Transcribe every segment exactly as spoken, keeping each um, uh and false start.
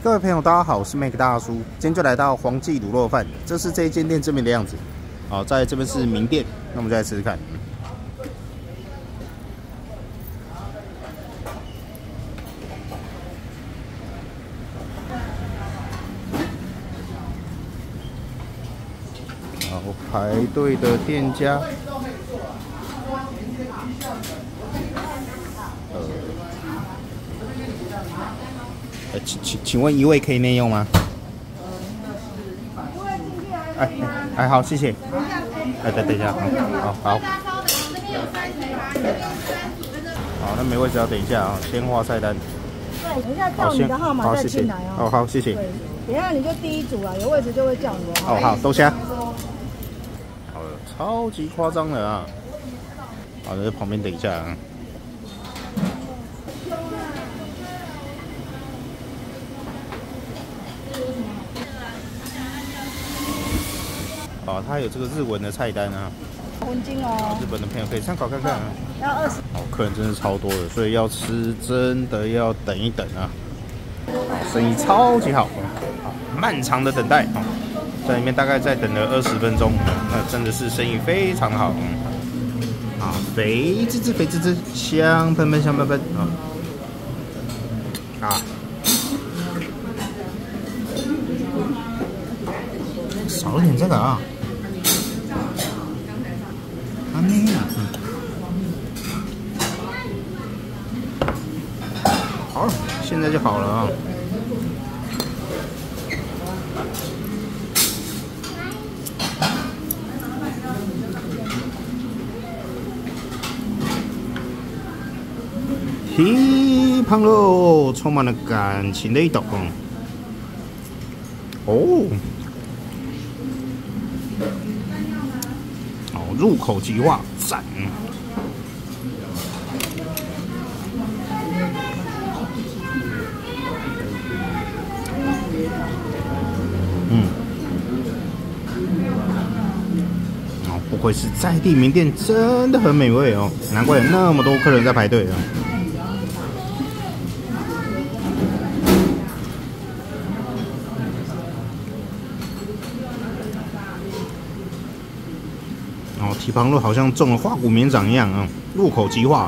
各位朋友，大家好，我是 Make 大叔，今天就来到黄记卤肉饭，这是这一间店正面的样子。好，在这边是名店，那我们就来吃吃看。好，排队的店家。 呃，请请请问一位可以内用吗？哎哎，好，谢谢。哎，等等一下，好好。好，那没位置要等一下啊，先画菜单。 对，等一下叫你的号码再进来哦。 哦，好，谢谢。 等一下你就第一组啊，有位置就会叫你哦。 哦，好，豆虾。好了，超级夸张的啊！好，在旁边等一下啊。 哦，它有这个日文的菜单啊， 文金哦， 日本的朋友可以参考看看啊。 要二十。 哦，客人真是超多的，所以要吃真的要等一等啊。生意超级好，好漫长的等待啊，在里面大概再等了二十分钟，那真的是生意非常好。啊，肥滋滋，肥滋滋，香喷喷，香喷喷啊！啊。 少了点这个啊，啊没呀，好，现在就好了啊。蹄膀肉充满了感情的一斗，哦。 入口即化，赞！嗯，哦，不愧是在地名店，真的很美味哦，难怪有那么多客人在排队啊。 哦，蹄膀肉好像中了化骨绵掌一样啊，入口即化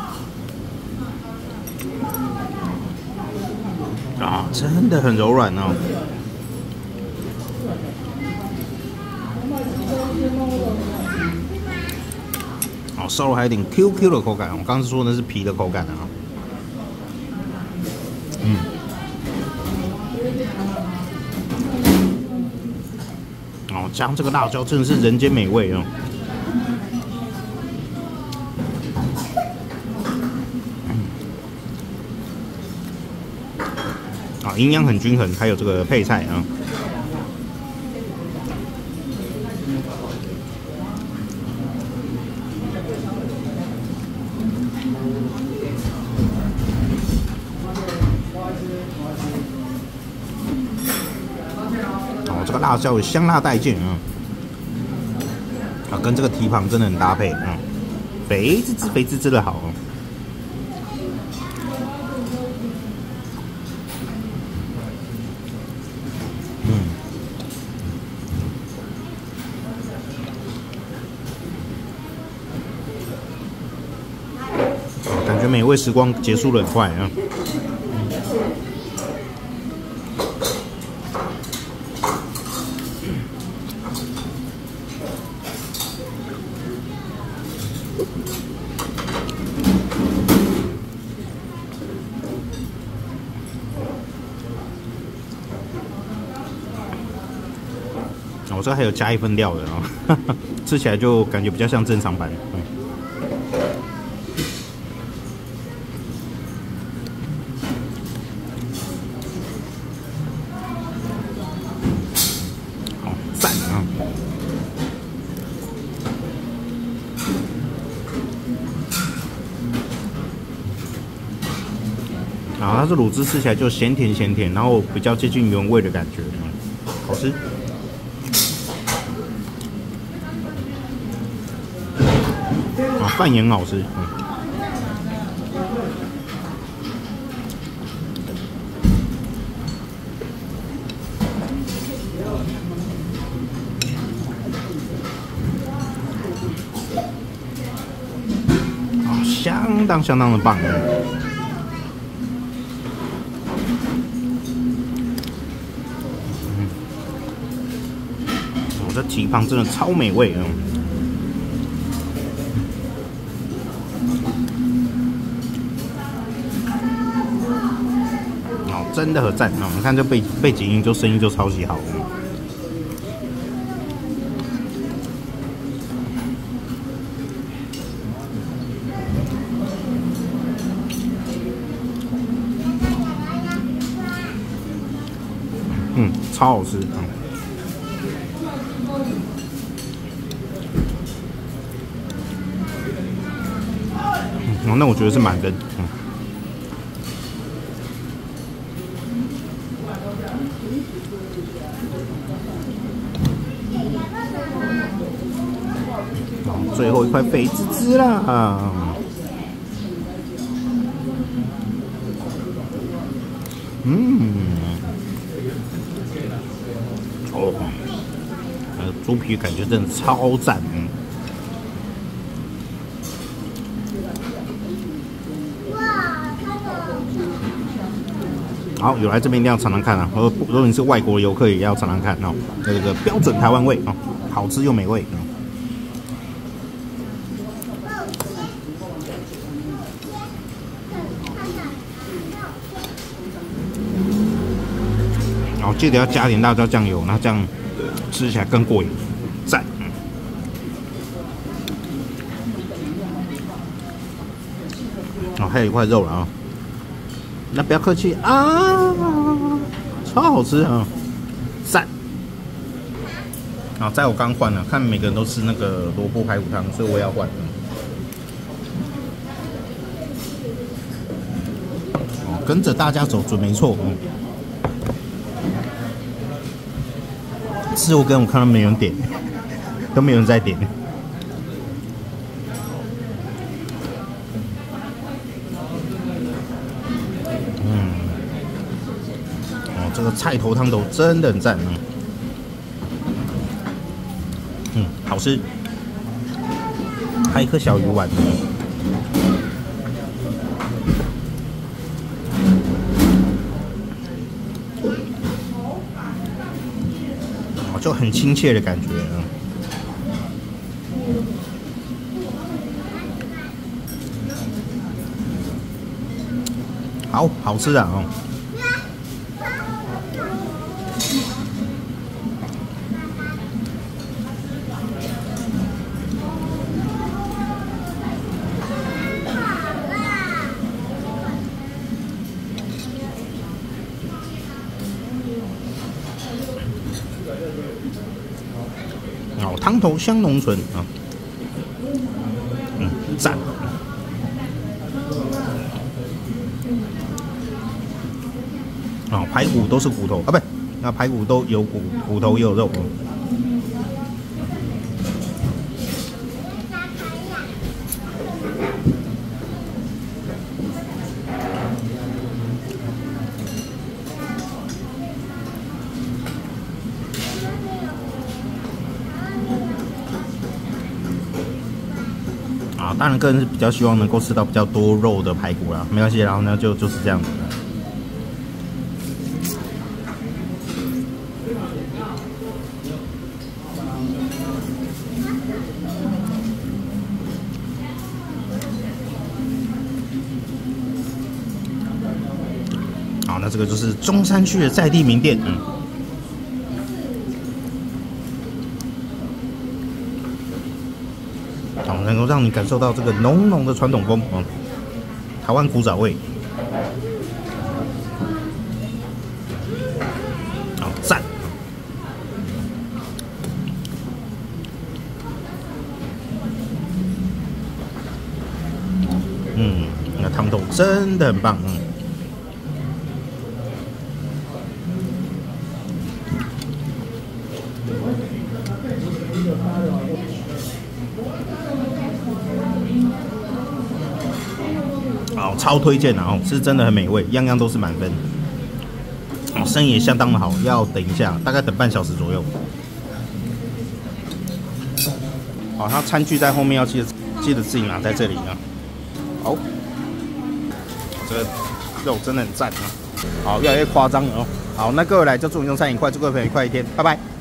啊，真的很柔软哦。哦，烧肉还有点 Q Q 的口感，我刚刚说的是皮的口感啊。嗯。哦，加上这个辣椒真的是人间美味哦。 啊，营养很均衡，还有这个配菜啊。哦，这个辣椒有香辣带劲啊！啊，跟这个蹄膀真的很搭配啊，肥滋滋、肥滋滋的好哦。 感觉美味时光结束得很快啊！我、哦、这还有加一份料的啊、哦，吃起来就感觉比较像正常版。嗯 啊，它是卤汁吃起来就咸甜咸甜，然后比较接近原味的感觉，嗯，好吃。啊，饭也很好吃，嗯。 相当相当的棒。嗯，我、哦、这蹄膀真的超美味啊！哦，真的很赞啊！你看这背背景音，就声音就超级好。嗯，超好吃啊！嗯，哦，那我觉得是满分。嗯，哦，最后一块肥滋滋啦！嗯。哦，那个猪皮感觉真的超赞。嗯，好，有来这边一定要尝尝看啊！如果你是外国游客，也要尝尝看哦。这个标准台湾味哦，好吃又美味。嗯，好，记得要加点辣椒酱油，那这样吃起来更过瘾，赞。嗯，哦，还有一块肉了啊，那不要客气啊，超好吃啊，赞。好，在我刚换了，看每个人都吃那个萝卜排骨汤，所以我也要换。哦，跟着大家走准没错。嗯，吃我跟我看到没人点，都没有人在点。嗯，哦，这个菜头汤头真的很赞啊！嗯，好吃。还有一颗小鱼丸。就很亲切的感觉啊！好好吃啊！哦，哦，汤头香浓醇啊，嗯，赞。哦，排骨都是骨头啊，不，那排骨都有骨，骨头也有肉。啊，当然个人是比较希望能够吃到比较多肉的排骨啦，没关系，然后呢就就是这样子。好，那这个就是中山区的在地名店，嗯。好，能够让你感受到这个浓浓的传统风，嗯，台湾古早味，好赞。嗯，那汤头真的很棒，嗯。好，超推荐的哦，是真的很美味，样样都是满分。哦，生意也相当的好，要等一下，大概等半小时左右。好，它餐具在后面要记得记得自己拿在这里啊。 好，这个肉真的很赞啊！好，越来越夸张了哦。好，那各位来就祝你用餐愉快，祝各位朋友愉快一天，拜拜。